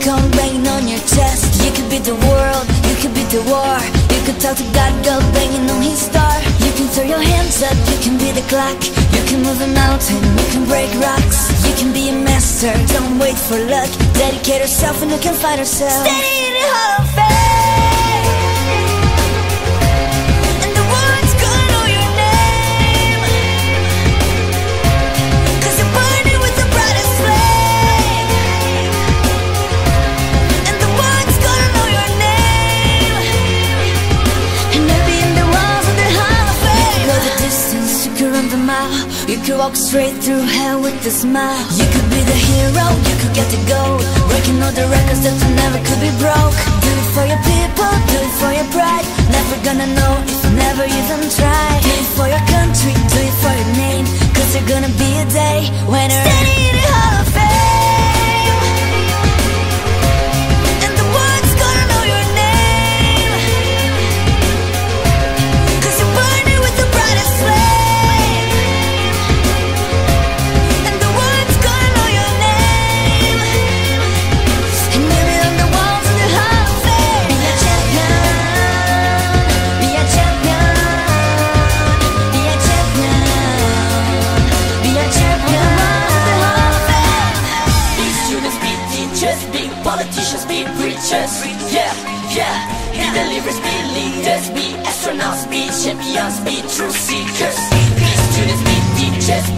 come banging on your chest. You could beat the world, you could beat the war. You could talk to God, go banging on his star. You can throw your hands up, you can be the clock. You can move a mountain, you can break rocks. You can be a master, don't wait for luck. Dedicate yourself and you can find yourself. Steady in the Hall of Fame. You could walk straight through hell with a smile. You could be the hero, you could get the gold, breaking all the records that never could be broke. Do it for your people, do it for your pride. Never gonna know if you never even try. Do it for your country, do it for your name, cause there's gonna be a day when you're standing in the Hall of Fame. Politicians be preachers, yeah, yeah. Be deliverers, be leaders, be astronauts, be champions, be truth seekers. Be students, be teachers.